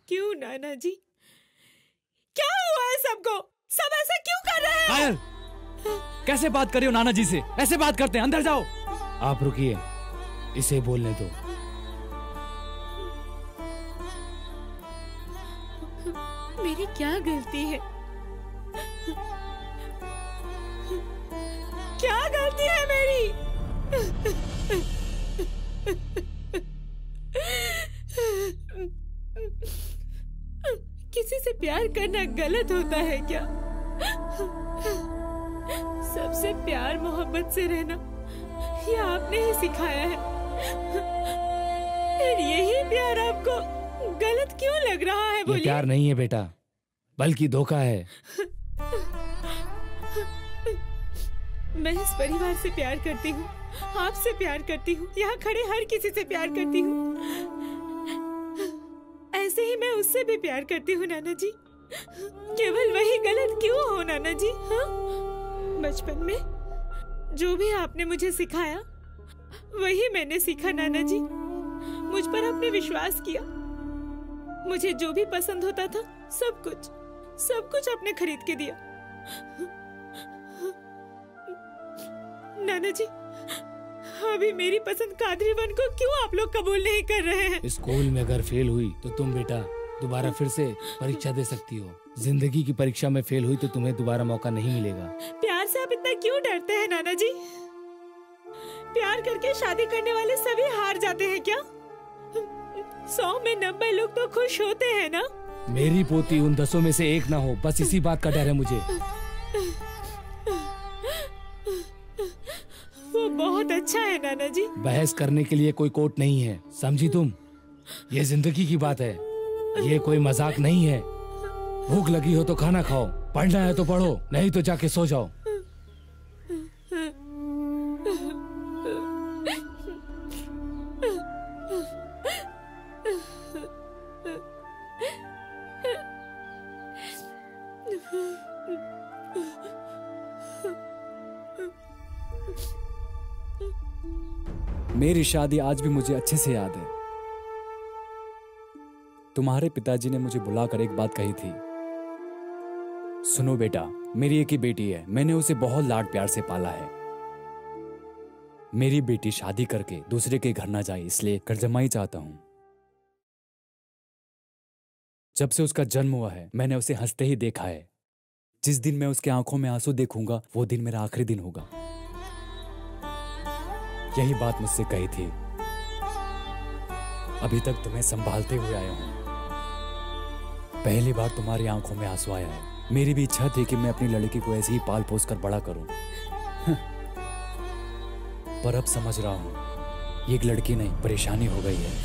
क्यों नाना जी? क्या हुआ है सबको? सब ऐसा क्यों कर रहे हैं? कायल, कैसे बात कर रही हो नाना जी से? ऐसे बात करते हैं, अंदर जाओ। आप रुकिए, इसे बोलने दो। मेरी क्या गलती है? क्या गलती है मेरी? किसी से प्यार करना गलत होता है क्या? सबसे प्यार मोहब्बत से रहना ये आपने ही सिखाया है। फिर यही प्यार आपको गलत क्यों लग रहा है? बोलिए। ये प्यार नहीं है बेटा, बल्कि धोखा है। मैं इस परिवार से प्यार करती हूँ, आपसे प्यार करती हूँ, यहाँ खड़े हर किसी से प्यार करती हूँ। ऐसे ही मैं उससे भी प्यार करती हूँ नाना जी। केवल वही गलत क्यों हो नाना जी? हाँ, बचपन में जो भी आपने मुझे सिखाया वही मैंने सीखा नाना जी। मुझ पर आपने विश्वास किया। मुझे जो भी पसंद होता था सब कुछ आपने खरीद के दिया। नाना जी, अभी मेरी पसंद कादरीवन को क्यों आप लोग कबूल नहीं कर रहे हैं? स्कूल में अगर फेल हुई तो तुम बेटा दोबारा फिर से परीक्षा दे सकती हो। जिंदगी की परीक्षा में फेल हुई तो तुम्हें दोबारा मौका नहीं मिलेगा। प्यार से आप इतना क्यों डरते हैं नाना जी? प्यार करके शादी करने वाले सभी हार जाते हैं क्या? 100 में 90 लोग तो खुश होते हैं ना? मेरी पोती उन 10 में से एक ना हो, बस इसी बात का डर है मुझे। वो बहुत अच्छा है नाना जी। बहस करने के लिए कोई कोर्ट नहीं है, समझी तुम? ये जिंदगी की बात है, ये कोई मजाक नहीं है। भूख लगी हो तो खाना खाओ, पढ़ना है तो पढ़ो, नहीं तो जाके सो जाओ। मेरी शादी आज भी मुझे अच्छे से याद है। तुम्हारे पिताजी ने मुझे बुलाकर एक बात कही थी, सुनो बेटा, मेरी एक ही बेटी है, मैंने उसे बहुत लाड प्यार से पाला है। मेरी बेटी शादी करके दूसरे के घर ना जाए, इसलिए करजमाई चाहता हूं। जब से उसका जन्म हुआ है मैंने उसे हंसते ही देखा है। जिस दिन मैं उसके आंखों में आंसू देखूंगा वो दिन मेरा आखिरी दिन होगा। यही बात मुझसे कही थी। अभी तक तुम्हें संभालते हुए आया हूं, पहली बार तुम्हारी आंखों में आंसू आया है। मेरी भी इच्छा थी कि मैं अपनी लड़की को ऐसे ही पाल पोस कर बड़ा करूं। पर अब समझ रहा हूं ये एक लड़की नहीं परेशानी हो गई है।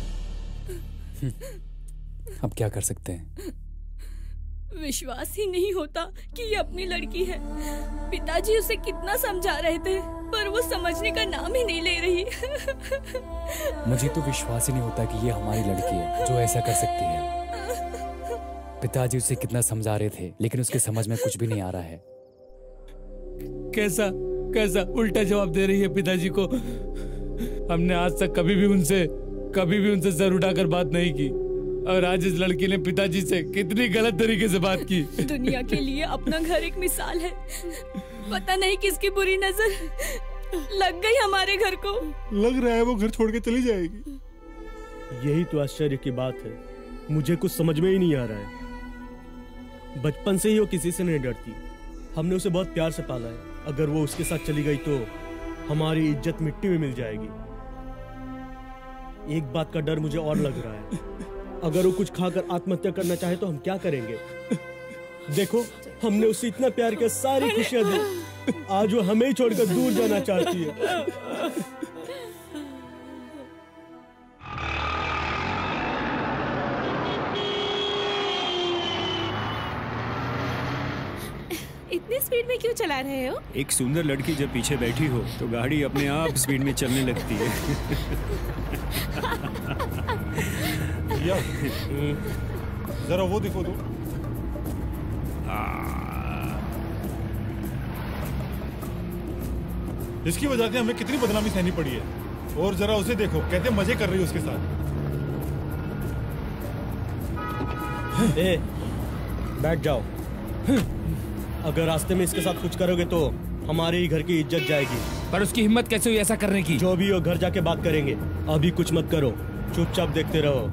अब क्या कर सकते हैं? विश्वास ही नहीं होता कि ये अपनी लड़की है। पिताजी उसे कितना समझा रहे थे पर वो समझने का नाम ही नहीं ले रही। मुझे तो विश्वास ही नहीं होता कि ये हमारी लड़की है जो ऐसा कर सकती है। पिताजी उसे कितना समझा रहे थे लेकिन उसके समझ में कुछ भी नहीं आ रहा है। कैसा कैसा उल्टा जवाब दे रही है पिताजी को। हमने आज तक कभी भी उनसे सर उठाकर बात नहीं की, और आज इस लड़की ने पिताजी से कितनी गलत तरीके से बात की। दुनिया के लिए अपना घर एक मिसाल है। पता नहीं किसकी बुरी नजर लग गई हमारे घर को। लग रहा है वो घर छोड़ के चली जाएगी। यही तो आश्चर्य की बात है, मुझे कुछ समझ में ही नहीं आ रहा है। बचपन से ही वो किसी से नहीं डरती। हमने उसे बहुत प्यार से पाला है। अगर वो उसके साथ चली गई तो हमारी इज्जत मिट्टी में मिल जाएगी। एक बात का डर मुझे और लग रहा है, अगर वो कुछ खाकर आत्महत्या करना चाहे तो हम क्या करेंगे? देखो, हमने उससे इतना प्यार किया, सारी खुशियां दी, आज वो हमें ही छोड़कर दूर जाना चाहती है। इतनी स्पीड में क्यों चला रहे हो? एक सुंदर लड़की जब पीछे बैठी हो तो गाड़ी अपने आप स्पीड में चलने लगती है। जरा वो देखो तो। इसकी वजह से हमें कितनी बदनामी सहनी पड़ी है। और जरा उसे देखो, कहते मजे कर रही है उसके साथ। ए, बैठ जाओ। अगर रास्ते में इसके साथ कुछ करोगे तो हमारे ही घर की इज्जत जाएगी। पर उसकी हिम्मत कैसे हुई ऐसा करने की? जो भी हो घर जाके बात करेंगे, अभी कुछ मत करो, चुपचाप देखते रहो।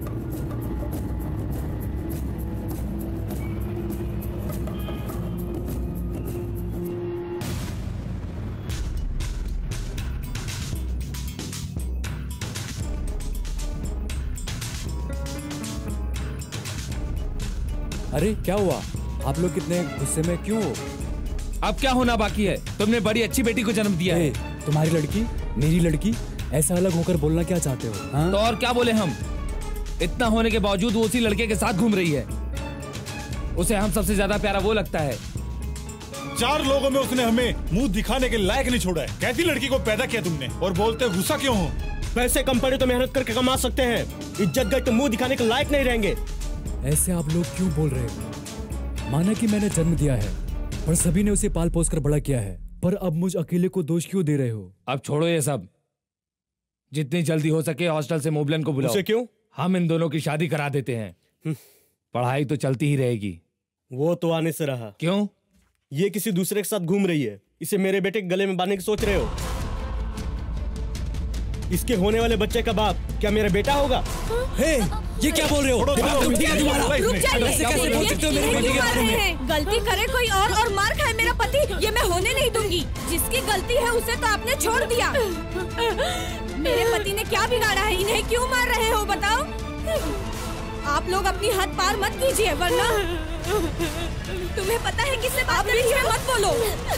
अरे क्या हुआ? आप लोग कितने गुस्से में क्यों हो? अब क्या होना बाकी है? तुमने बड़ी अच्छी बेटी को जन्म दिया है। तुम्हारी लड़की, मेरी लड़की, ऐसा अलग होकर बोलना क्या चाहते हो? हाँ? तो और क्या बोले हम? इतना होने के बावजूद वो उसी लड़के के साथ घूम रही है। उसे हम सबसे ज्यादा प्यारा वो लगता है। 4 लोगों में उसने हमें मुंह दिखाने के लायक नहीं छोड़ा है। कैसी लड़की को पैदा किया तुमने और बोलते गुस्सा क्यों हो? पैसे कम पड़े तो मेहनत करके कमा सकते हैं, इज्जत गई तो मुंह दिखाने के लायक नहीं रहेंगे। ऐसे आप लोग क्यों बोल रहे हो? माना कि मैंने जन्म दिया है, पर सभी ने उसे पाल पोस कर बड़ा किया है, पर अब मुझ अकेले को दोष क्यों दे रहे हो? अब छोड़ो ये सब, जितनी जल्दी हो सके हॉस्टल से मोबलन को बुलाओ। उसे क्यों? हम इन दोनों की शादी करा देते हैं। पढ़ाई तो चलती ही रहेगी। वो तो आने से रहा। क्यों? ये किसी दूसरे के साथ घूम रही है, इसे मेरे बेटे के गले में बांधने की सोच रहे हो? इसके होने वाले बच्चे का बाप क्या मेरा बेटा होगा? हे, ये क्या बोल रहे हो? रुक जाइए। गलती करे कोई और मार खाए मेरा पति, ये मैं होने नहीं दूंगी। जिसकी गलती है उसे तो आपने छोड़ दिया। मेरे पति ने क्या बिगाड़ा है? इन्हें क्यों मार रहे हो बताओ? आप लोग अपनी हद पार मत कीजिए, वरना तुम्हें पता है किससे बात कर रही है? मत बोलो।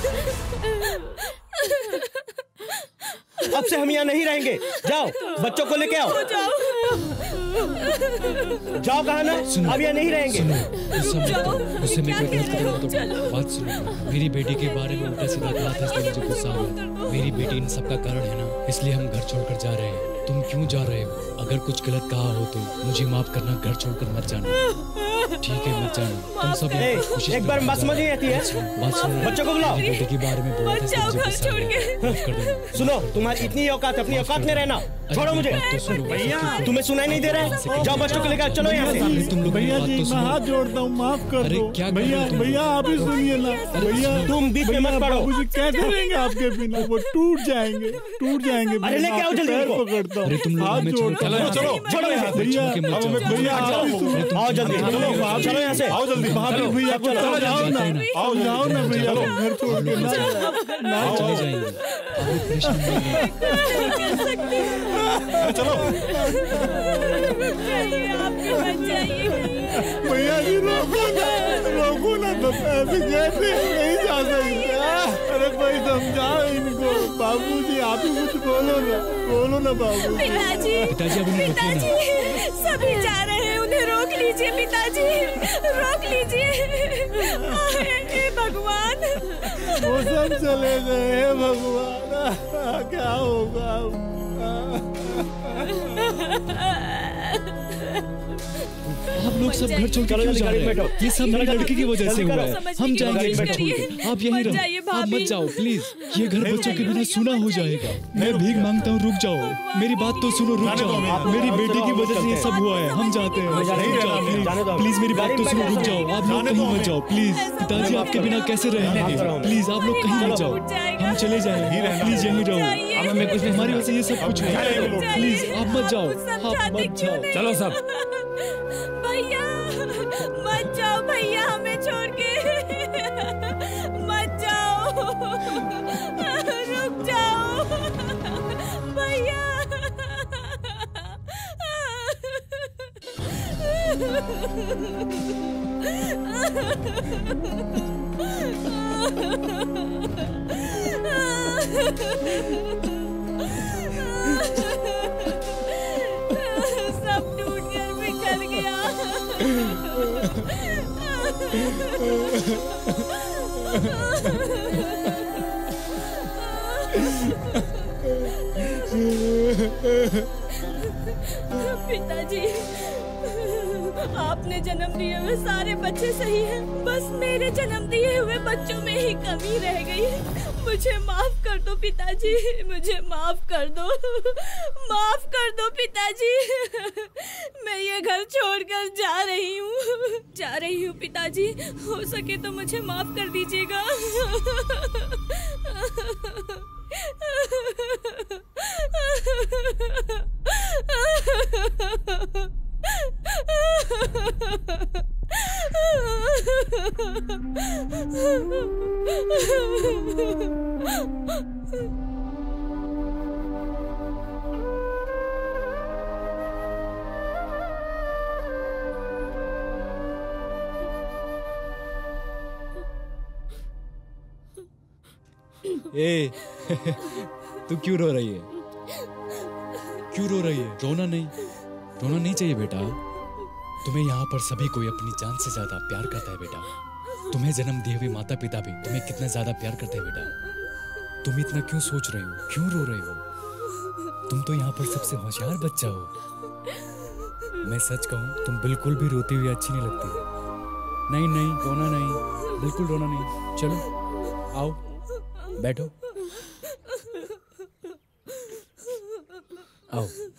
अब से हम यहाँ नहीं रहेंगे। जाओ, बच्चों को लेके आओ। जाओ कहा ना, अब यहाँ नहीं रहेंगे। उससे मेरे को गलत करो तो बात सुनो। मेरी बेटी के बारे में उल्टा सीधा कहा था, इसलिए मुझे गुस्सा हुआ। मेरी बेटी इन सब का कारण है ना, इसलिए हम घर छोड़कर जा रहे हैं। तुम क्यों जा रहे हो? अगर कुछ गलत कहा हो तो मुझे माफ करना, घर छोड़कर मत जाना। ठीक है, मत जाना। तुम सब एक बार बात समझ नहीं आती है? बात सुनो, बच्चों को बुलाओ। बेटे के बारे में बोला था, इसलिए मुझे गुस्सा हुआ। सुनो, तुम्हारी इतनी औकात, अपनी औकात में रहना। छोड़ो मुझे। भैया तुम्हें सुनाई नहीं दे रहा है? जाओ बच्चों को लेकर चलो यहाँ से। तुम लोग भैया जी, मैं हाथ जोड़ता हूँ, माफ कर दो। क्या भैया आप ही सुनिए ना। भैया तुम बीच में मत पड़ो। बाबूजी क्या करेंगे आपके बिना? वो टूट जाएंगे। अरे लेके आओ जल्दी उनको। पकड़ता हूँ, अरे तुम लोग हाथ हमें जोड़ता हूँ। चलो छोड़ो यहाँ से। भैया भैया आओ जल्दी, चलो यहाँ से। आओ जल्दी। भैया चलो जाओ ना, आओ जाओ ना भैया, घर छोड़ के ना चले जाएंगे। चलो भैया जी, रोको ना तो ऐसे कैसे नहीं जा सकते। अरे कोई समझाओ इनको। बाबूजी आप ही कुछ बोलो ना बाबू। पिताजी, सभी जा रहे हैं, उन्हें रोक लीजिए। पिताजी रोक लीजिए। हे भगवान, वो सब चले गए। भगवान क्या होगा? आप लोग सब घर छोड़ क्यों जा रहे हैं? ये सब मेरी लड़की की वजह से हुआ है। हम जाएंगे घर छोड़ के। आप यहीं रहो, आप मत जाओ प्लीज। ये घर बच्चों के बिना सूना हो जाएगा। मैं भीख मांगता हूँ, रुक जाओ। मेरी बात तो सुनो, रुक जाओ। मेरी बेटी की वजह से ये सब हुआ है। हम जाते हैं, रुक जाओ प्लीज। मेरी बात तो सुनो, रुक जाओ। आप लोग कहीं मत जाओ प्लीज। पिताजी आपके बिना कैसे रहेंगे? प्लीज आप लोग कहीं मत जाओ, हम चले जाएंगे। प्लीज यहीं रहो। अब हमें कुछ, हमारी वजह से ये सब कुछ हुआ है। प्लीज आप मत जाओ, आप मत जाओ। चलो सब। भैया मत जाओ, भैया हमें छोड़ के मत जाओ। रुक जाओ भैया। सब टूट कर बिखर गया। पिताजी, आपने जन्म दिए हुए सारे बच्चे सही हैं, बस मेरे जन्म दिए हुए बच्चों में ही कमी रह गई है। मुझे माफ कर दो पिताजी, मुझे माफ कर दो, माफ कर दो पिताजी। मैं ये घर छोड़कर जा रही हूँ। जा रही हूँ पिताजी, हो सके तो मुझे माफ कर दीजिएगा। ए, तू क्यों रो रही है? क्यों रो रही है? रोना नहीं चाहिए बेटा। तुम्हें यहाँ पर सभी कोई अपनी जान से ज्यादा प्यार करता है बेटा। तुम्हें जन्म दिए हुए माता पिता भी तुम्हें कितना ज्यादा प्यार करते हैं बेटा। तुम इतना क्यों सोच रही हो, क्यों रो रही हो? तुम तो यहाँ पर सबसे होशियार बच्चा हो। मैं सच कहूँ, तुम बिल्कुल भी रोती हुई अच्छी नहीं लगती। नहीं, रोना नहीं, बिल्कुल रोना नहीं। चलो आओ, बैठो, आओ।